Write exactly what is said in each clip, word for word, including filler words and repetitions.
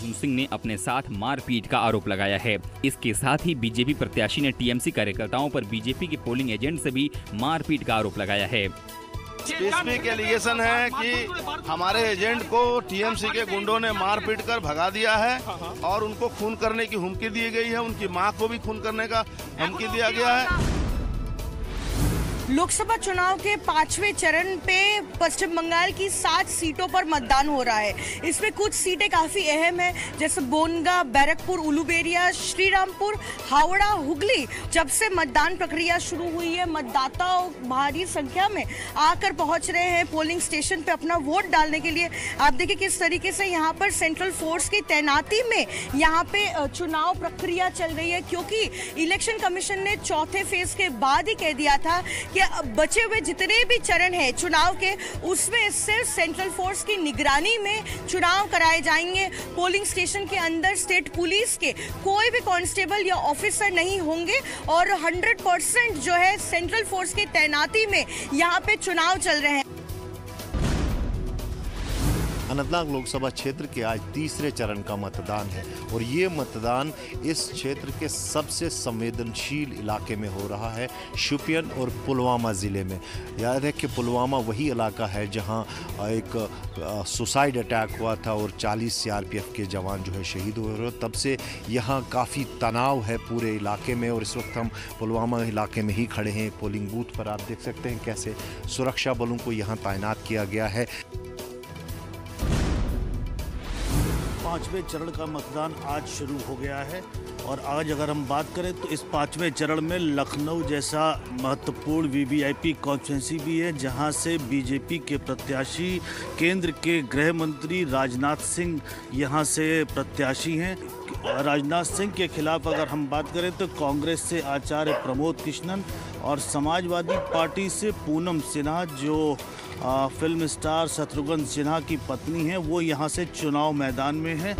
अर्जुन सिंह ने अपने साथ मारपीट का आरोप लगाया है। इसके साथ ही बीजेपी प्रत्याशी ने टीएमसी कार्यकर्ताओं पर बीजेपी के पोलिंग एजेंट से भी मारपीट का आरोप लगाया है। इसमें के एलिगेशन है कि हमारे एजेंट को टीएमसी के गुंडों ने मार पीट कर भगा दिया है और उनको खून करने की हुमकी दी गई है। उनकी मां को भी खून करने का हुमकी दिया गया है। लोकसभा चुनाव के पांचवें चरण पे पश्चिम बंगाल की सात सीटों पर मतदान हो रहा है। इसमें कुछ सीटें काफी अहम है, जैसे बोनगा, बैरकपुर, उलुबेरिया, श्रीरामपुर, हावड़ा, हुगली। जब से मतदान प्रक्रिया शुरू हुई है, मतदाता भारी संख्या में आकर पहुंच रहे हैं पोलिंग स्टेशन पे अपना वोट डालने के लिए। आप देखिए किस तरीके से यहाँ पर सेंट्रल फोर्स की तैनाती में यहाँ पे चुनाव प्रक्रिया चल रही है, क्योंकि इलेक्शन कमीशन ने चौथे फेज के बाद ही कह दिया था कि बचे हुए जितने भी चरण हैं चुनाव के, उसमें सिर्फ सेंट्रल फोर्स की निगरानी में चुनाव कराए जाएंगे। पोलिंग स्टेशन के अंदर स्टेट पुलिस के कोई भी कांस्टेबल या ऑफिसर नहीं होंगे और सौ परसेंट जो है सेंट्रल फोर्स की तैनाती में यहाँ पे चुनाव चल रहे हैं। अनंतनाग लोकसभा क्षेत्र के आज तीसरे चरण का मतदान है और ये मतदान इस क्षेत्र के सबसे संवेदनशील इलाके में हो रहा है, शोपियान और पुलवामा ज़िले में। याद है कि पुलवामा वही इलाका है जहां एक सुसाइड अटैक हुआ था और चालीस सीआरपीएफ के जवान जो है शहीद हुए और तब से यहाँ काफ़ी तनाव है पूरे इलाके में। और इस वक्त हम पुलवामा इलाके में ही खड़े हैं पोलिंग बूथ पर। आप देख सकते हैं कैसे सुरक्षा बलों को यहाँ तैनात किया गया है। पांचवें चरण का मतदान आज शुरू हो गया है और आज अगर हम बात करें तो इस पांचवें चरण में लखनऊ जैसा महत्वपूर्ण वीवीआईपी कॉन्स्टिट्यूंसी भी है, जहां से बीजेपी के प्रत्याशी केंद्र के गृह मंत्री राजनाथ सिंह यहां से प्रत्याशी हैं। राजनाथ सिंह के खिलाफ अगर हम बात करें तो कांग्रेस से आचार्य प्रमोद कृष्णन और समाजवादी पार्टी से पूनम सिन्हा, जो आ, फिल्म स्टार शत्रुघ्न सिन्हा की पत्नी है, वो यहाँ से चुनाव मैदान में है।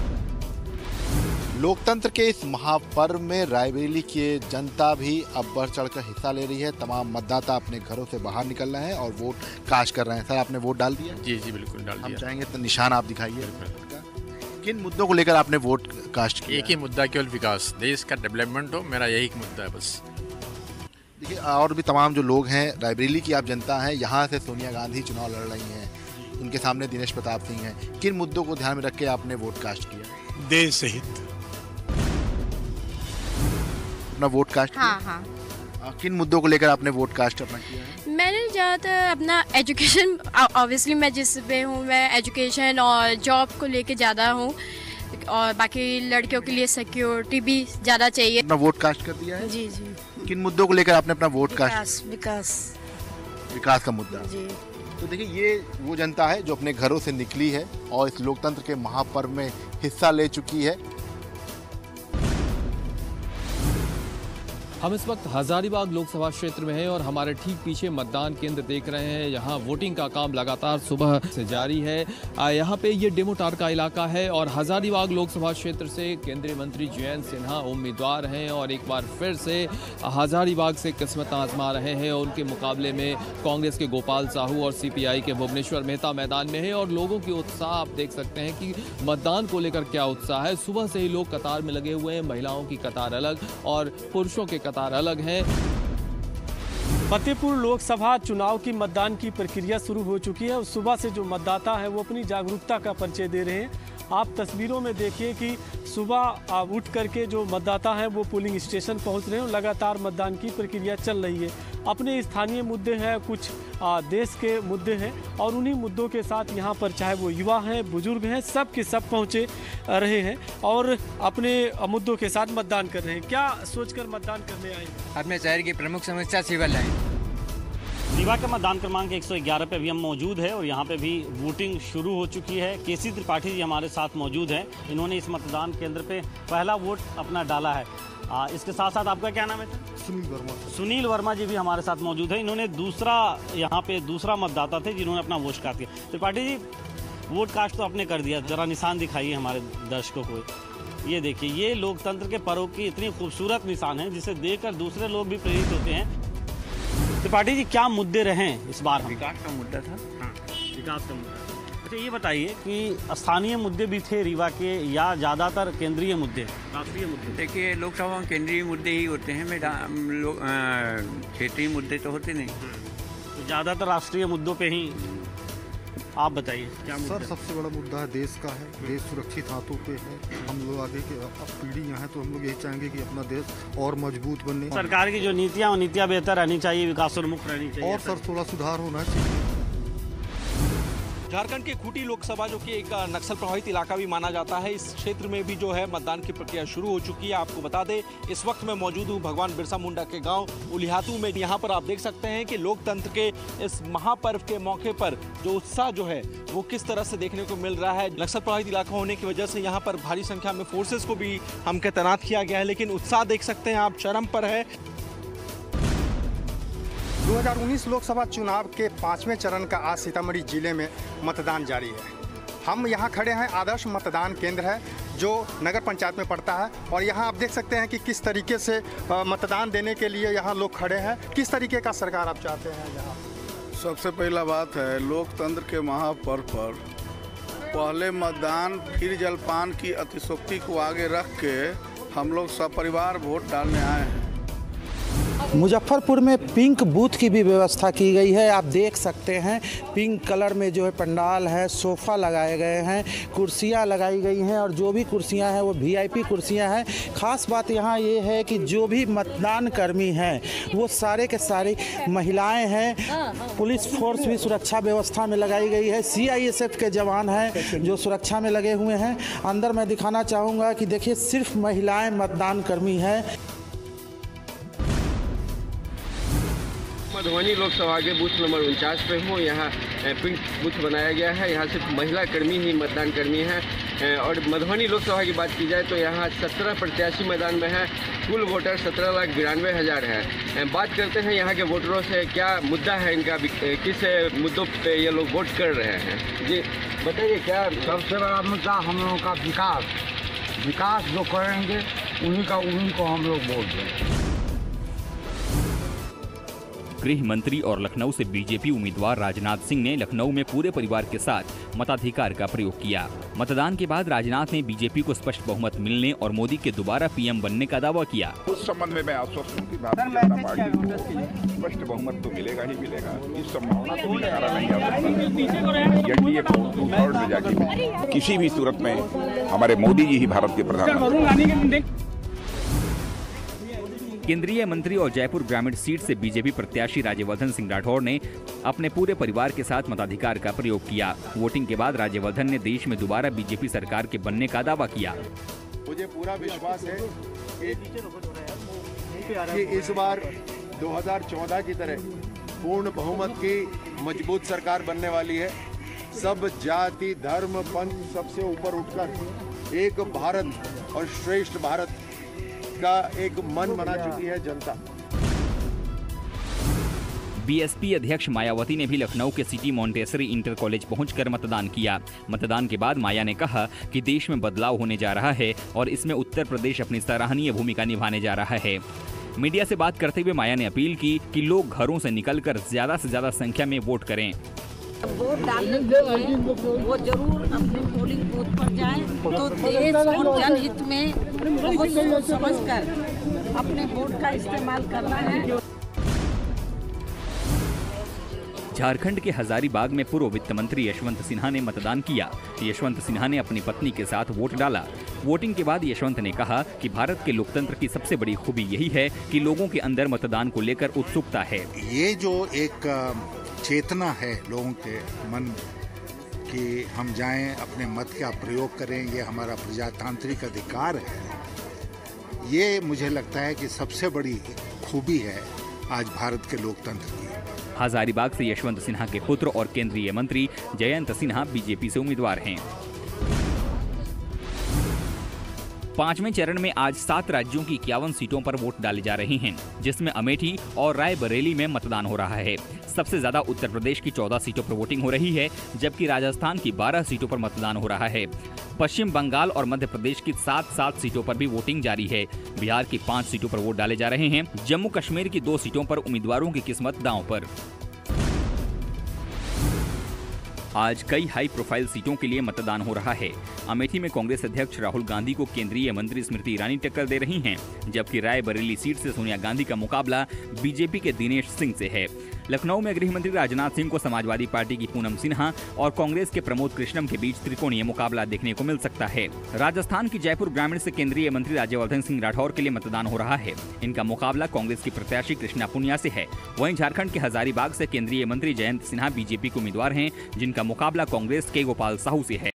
लोकतंत्र के इस महापर्व में रायबरेली की जनता भी अब बढ़ चढ़कर हिस्सा ले रही है। तमाम मतदाता अपने घरों से बाहर निकल रहे हैं और वोट कास्ट कर रहे हैं। सर, आपने वोट डाल दिया? जी जी बिल्कुल डाल दिया। हम चाहेंगे तो निशान आप दिखाइए। किन मुद्दों को लेकर आपने वोट कास्ट किया? एक ही मुद्दा, केवल विकास, देश का डेवलपमेंट हो, मेरा यही मुद्दा है बस। देखिए, और भी तमाम जो लोग हैं, रायबरेली की आप जनता हैं, यहाँ से सोनिया गांधी चुनाव लड़ रही हैं, उनके सामने दिनेश प्रताप सिंह हैं। किन मुद्दों को ध्यान में रख के आपने वोट कास्ट किया? देश हित। अपना वोट कास्ट हाँ, किया? हाँ। किन मुद्दों को लेकर आपने वोट कास्ट अपना किया है? मैंने ज़्यादातर अपना एजुकेशन, ऑब्वियसली मैं जिस पे हूँ मैं एजुकेशन और जॉब को लेके ज़्यादा हूँ, और बाकी लड़कियों के लिए सिक्योरिटी भी ज़्यादा चाहिए। अपना वोट कास्ट कर दिया है? जी जी। किन मुद्दों को लेकर आपने अपना वोट कास्ट? विकास विकास का मुद्दा जी। तो देखिए, ये वो जनता है जो अपने घरों से निकली है और इस लोकतंत्र के महापर्व में हिस्सा ले चुकी है। हम इस वक्त हजारीबाग लोकसभा क्षेत्र में हैं और हमारे ठीक पीछे मतदान केंद्र देख रहे हैं। यहाँ वोटिंग का काम लगातार सुबह से जारी है। यहाँ पे ये डेमोटार का इलाका है और हजारीबाग लोकसभा क्षेत्र से केंद्रीय मंत्री जयंत सिन्हा उम्मीदवार हैं और एक बार फिर से हजारीबाग से किस्मत आजमा रहे हैं। और उनके मुकाबले में कांग्रेस के गोपाल साहू और सीपीआई के भुवनेश्वर मेहता मैदान में है। और लोगों की उत्साह आप देख सकते हैं कि मतदान को लेकर क्या उत्साह है। सुबह से ही लोग कतार में लगे हुए हैं, महिलाओं की कतार अलग और पुरुषों के कतार अलग है। फतेहपुर लोकसभा चुनाव की मतदान की प्रक्रिया शुरू हो चुकी है और सुबह से जो मतदाता है वो अपनी जागरूकता का परिचय दे रहे हैं। आप तस्वीरों में देखिए कि सुबह उठ करके जो मतदाता हैं वो पोलिंग स्टेशन पहुंच रहे हैं। लगातार मतदान की प्रक्रिया चल रही है। अपने स्थानीय मुद्दे हैं, कुछ देश के मुद्दे हैं और उन्हीं मुद्दों के साथ यहाँ पर चाहे वो युवा हैं, बुजुर्ग हैं, सब के सब पहुँचे रहे हैं और अपने मुद्दों के साथ मतदान कर रहे हैं। क्या सोचकर मतदान करने आए? अपने शहर की प्रमुख समस्या सिविल है। रीवा का मतदान क्रमांक एक सौ ग्यारह पे अभी हम मौजूद है और यहाँ पे भी वोटिंग शुरू हो चुकी है। केसी त्रिपाठी जी हमारे साथ मौजूद हैं। इन्होंने इस मतदान केंद्र पे पहला वोट अपना डाला है। आ, इसके साथ साथ आपका क्या नाम है? सुनील वर्मा। सुनील वर्मा जी भी हमारे साथ मौजूद है। इन्होंने दूसरा यहाँ पे दूसरा मतदाता थे जिन्होंने अपना वोट कास्ट किया। त्रिपाठी जी, वोट कास्ट तो आपने कर दिया, जरा निशान दिखाइए हमारे दर्शकों को। ये देखिए, ये लोकतंत्र के पर्व की इतनी खूबसूरत निशान है जिसे देखकर दूसरे लोग भी प्रेरित होते हैं। त्रिपाठी जी, क्या मुद्दे रहे इस बार? विकास का मुद्दा था। हाँ, विकास का मुद्दा। अच्छा ये बताइए कि स्थानीय मुद्दे भी थे रीवा के या ज़्यादातर केंद्रीय मुद्दे, राष्ट्रीय मुद्दे? देखिए लोकसभा में केंद्रीय मुद्दे ही होते हैं मैडम, लोग क्षेत्रीय मुद्दे तो होते नहीं। तो ज़्यादातर राष्ट्रीय मुद्दों पे ही आप बताइए क्या मुद्दा? सर सबसे बड़ा मुद्दा है देश का है, देश सुरक्षित हाथों पे है। हम लोग आगे के अब पीढ़ी यहाँ है तो हम लोग यही चाहेंगे कि अपना देश और मजबूत बने। सरकार की जो नीतियाँ वो नीतियाँ बेहतर रहनी चाहिए, विकासोन्मुख रहनी चाहिए और सर थोड़ा सुधार होना चाहिए। झारखंड के खूंटी लोकसभा जो कि एक नक्सल प्रभावित इलाका भी माना जाता है, इस क्षेत्र में भी जो है मतदान की प्रक्रिया शुरू हो चुकी है। आपको बता दें इस वक्त मैं मौजूद हूँ भगवान बिरसा मुंडा के गांव उलिहातू में। यहाँ पर आप देख सकते हैं कि लोकतंत्र के इस महापर्व के मौके पर जो उत्साह जो है वो किस तरह से देखने को मिल रहा है। नक्सल प्रभावित इलाका होने की वजह से यहाँ पर भारी संख्या में फोर्सेस को भी हमके तैनात किया गया है, लेकिन उत्साह देख सकते हैं आप चरम पर है। दो हज़ार उन्नीस लोकसभा चुनाव के पाँचवें चरण का आज सीतामढ़ी जिले में मतदान जारी है। हम यहाँ खड़े हैं, आदर्श मतदान केंद्र है जो नगर पंचायत में पड़ता है और यहाँ आप देख सकते हैं कि किस तरीके से मतदान देने के लिए यहाँ लोग खड़े हैं। किस तरीके का सरकार आप चाहते हैं यहाँ? सबसे पहला बात है लोकतंत्र के महापर्व पर पहले मतदान फिर जलपान की अतिशोक्ति को आगे रख के हम लोग सपरिवार वोट डालने आए हैं। मुजफ्फरपुर में पिंक बूथ की भी व्यवस्था की गई है। आप देख सकते हैं पिंक कलर में जो है पंडाल है, सोफ़ा लगाए गए हैं, कुर्सियां लगाई गई हैं और जो भी कुर्सियां हैं वो वीआईपी कुर्सियां हैं। ख़ास बात यहाँ ये है कि जो भी मतदान कर्मी हैं वो सारे के सारे महिलाएं हैं। पुलिस फोर्स भी सुरक्षा व्यवस्था में लगाई गई है। सीआईएसएफ के जवान हैं जो सुरक्षा में लगे हुए हैं। अंदर मैं दिखाना चाहूँगा कि देखिए सिर्फ महिलाएँ मतदान कर्मी हैं। मधुबनी लोकसभा के बूथ नंबर उनचास पे हूँ। यहाँ पिंक बूथ बनाया गया है। यहाँ सिर्फ महिला कर्मी ही मतदान कर्मी हैं। और मधुबनी लोकसभा की बात की जाए तो यहाँ सत्रह प्रत्याशी मैदान में हैं। कुल वोटर सत्रह लाख बिरानवे हज़ार है। बात करते हैं यहाँ के वोटरों से, क्या मुद्दा है इनका, किस मुद्दों पे ये लोग वोट कर रहे हैं। जी बताइए क्या? सबसे बड़ा मुद्दा हम लोगों का विकास विकास जो करेंगे उन्हीं का उन्हीं को हम लोग वोट देंगे। गृह मंत्री और लखनऊ से बीजेपी उम्मीदवार राजनाथ सिंह ने लखनऊ में पूरे परिवार के साथ मताधिकार का प्रयोग किया। मतदान के बाद राजनाथ ने बीजेपी को स्पष्ट बहुमत मिलने और मोदी के दोबारा पीएम बनने का दावा किया। उस संबंध में मैं आश्वस्त हूं कि भारतीय जनता पार्टी को स्पष्ट बहुमत तो मिलेगा ही मिलेगा। इस संभावना को नकारा नहीं जा सकता। एनडीए को टू थर्ड में जाके किसी भी सूरत में हमारे मोदी जी ही भारत के प्रधानमंत्री। केंद्रीय मंत्री और जयपुर ग्रामीण सीट से बीजेपी प्रत्याशी राज्यवर्धन सिंह राठौड़ ने अपने पूरे परिवार के साथ मताधिकार का प्रयोग किया। वोटिंग के बाद राज्यवर्धन ने देश में दोबारा बीजेपी सरकार के बनने का दावा किया। मुझे पूरा विश्वास है कि इस बार दो हज़ार चौदह की तरह पूर्ण बहुमत की मजबूत सरकार बनने वाली है। सब जाति धर्म पंथ सबसे ऊपर उठकर एक भारत और श्रेष्ठ भारत का एक मन बना चुकी है जनता। बीएसपी अध्यक्ष मायावती ने भी लखनऊ के सिटी मॉन्टेसरी इंटर कॉलेज पहुंचकर मतदान किया। मतदान के बाद माया ने कहा कि देश में बदलाव होने जा रहा है और इसमें उत्तर प्रदेश अपनी सराहनीय भूमिका निभाने जा रहा है। मीडिया से बात करते हुए माया ने अपील की कि लोग घरों से निकलकर ज्यादा से ज्यादा संख्या में वोट करें। वोट डालने के लिए वो जरूर अपने पोलिंग बूथ पर जाएं तो देश और जनहित में बहुत सोच समझ कर अपने वोट का इस्तेमाल करना है। झारखंड के हजारीबाग में पूर्व वित्त मंत्री यशवंत सिन्हा ने मतदान किया। यशवंत सिन्हा ने अपनी पत्नी के साथ वोट डाला। वोटिंग के बाद यशवंत ने कहा कि भारत के लोकतंत्र की सबसे बड़ी खूबी यही है कि लोगों के अंदर मतदान को लेकर उत्सुकता है। ये जो एक चेतना है लोगों के मन कि हम जाएं अपने मत का प्रयोग करें, ये हमारा प्रजातांत्रिक अधिकार है। ये मुझे लगता है कि सबसे बड़ी खूबी है आज भारत के लोकतंत्र की। हजारीबाग से यशवंत सिन्हा के पुत्र और केंद्रीय मंत्री जयंत सिन्हा बीजेपी से उम्मीदवार हैं। पांचवें चरण में आज सात राज्यों की इक्यावन सीटों पर वोट डाले जा रहे हैं, जिसमें अमेठी और रायबरेली में मतदान हो रहा है। सबसे ज्यादा उत्तर प्रदेश की चौदह सीटों पर वोटिंग हो रही है, जबकि राजस्थान की बारह सीटों पर मतदान हो रहा है। पश्चिम बंगाल और मध्य प्रदेश की सात सात सीटों पर भी वोटिंग जारी है। बिहार की पांच सीटों पर वोट डाले जा रहे हैं। जम्मू कश्मीर की दो सीटों पर उम्मीदवारों की किस्मत दांव पर। आज कई हाई प्रोफाइल सीटों के लिए मतदान हो रहा है। अमेठी में कांग्रेस अध्यक्ष राहुल गांधी को केंद्रीय मंत्री स्मृति ईरानी टक्कर दे रही हैं, जबकि रायबरेली सीट से सोनिया गांधी का मुकाबला बीजेपी के दिनेश सिंह से है। लखनऊ में गृह मंत्री राजनाथ सिंह को समाजवादी पार्टी की पूनम सिन्हा और कांग्रेस के प्रमोद कृष्णम के बीच त्रिकोणीय मुकाबला देखने को मिल सकता है। राजस्थान की जयपुर ग्रामीण से केंद्रीय मंत्री राज्यवर्धन सिंह राठौर के लिए मतदान हो रहा है। इनका मुकाबला कांग्रेस की प्रत्याशी कृष्णा पुनिया से है। वहीं झारखंड के हजारीबाग से केंद्रीय मंत्री जयंत सिन्हा बीजेपी के उम्मीदवार हैं, जिनका मुकाबला कांग्रेस के गोपाल साहू से है।